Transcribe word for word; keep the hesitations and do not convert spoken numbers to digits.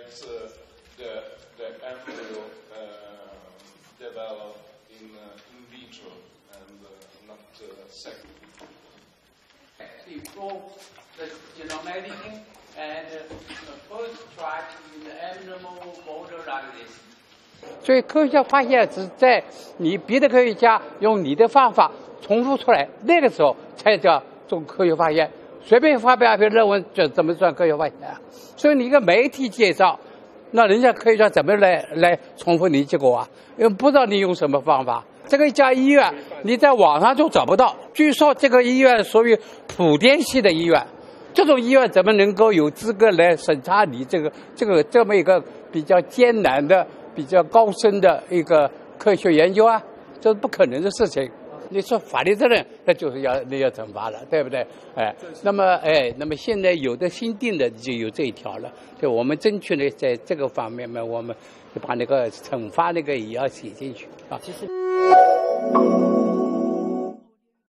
that uh, the, the embryo uh, developed in, uh, in vitro and uh, not uh, second. Actually prove the genome editing and uh, first try in the animal model like this. 所以科学家发现是在你别的科学家用你的方法重复出来，那个时候才叫做科学发现。随便发表一篇论文，这怎么算科学发现啊？所以你一个媒体介绍，那人家科学家怎么来来重复你结果啊？因为不知道你用什么方法。这个一家医院你在网上就找不到，据说这个医院属于莆田系的医院，这种医院怎么能够有资格来审查你这个这个这么一个比较艰难的、比较高深的一个科学研究啊？这是不可能的事情。你说法律责任，那就是要你要惩罚了，对不对？哎，那么哎，那么现在有的新定的就有这一条了，就我们争取呢，在这个方面嘛，我们就把那个惩罚那个也要写进去啊。其实。